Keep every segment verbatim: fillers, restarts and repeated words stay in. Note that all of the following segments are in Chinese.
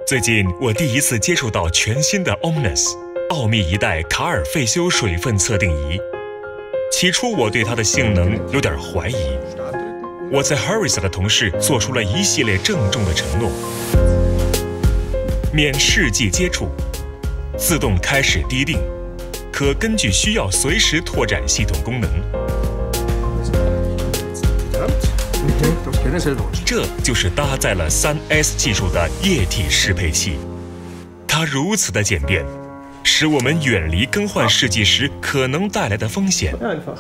最近我第一次接触到全新的 O M N I S 奥秘一代卡尔费修水分测定仪。起初我对它的性能有点怀疑。我在 Harris 的同事做出了一系列郑重的承诺：免试剂接触，自动开始滴定，可根据需要随时拓展系统功能。这就是搭载了 三 S 技术的液体适配器，它如此的简便，使我们远离更换试剂时可能带来的风险。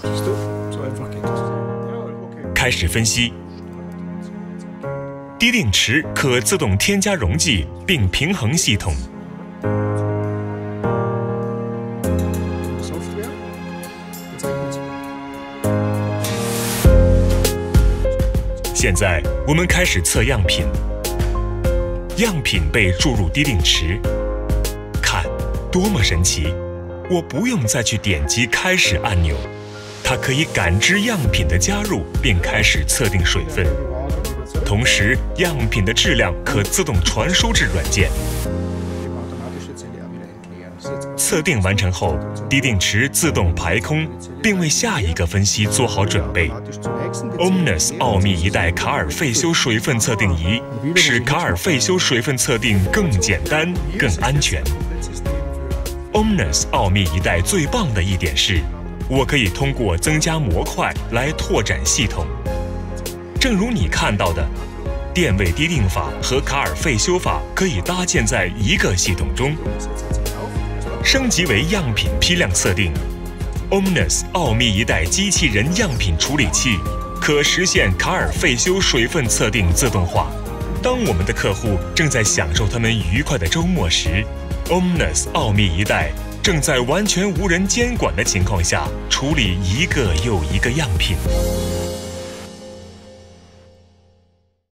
开始分析，滴定池可自动添加溶剂并平衡系统。现在我们开始测样品，样品被注入滴定池，看，多么神奇！我不用再去点击开始按钮，它可以感知样品的加入并开始测定水分，同时样品的质量可自动传输至软件。测定完成后，滴定池自动排空，并为下一个分析做好准备。O M N I S 奥秘一代卡尔费修水分测定仪使卡尔费修水分测定更简单、更安全。O M N I S 奥秘一代最棒的一点是，我可以通过增加模块来拓展系统。正如你看到的，电位滴定法和卡尔费修法可以搭建在一个系统中。升级为样品批量测定 ，O M N I S 奥秘一代机器人样品处理器可实现卡尔费修水分测定自动化。当我们的客户正在享受他们愉快的周末时 ，O M N I S 奥秘一代正在完全无人监管的情况下处理一个又一个样品。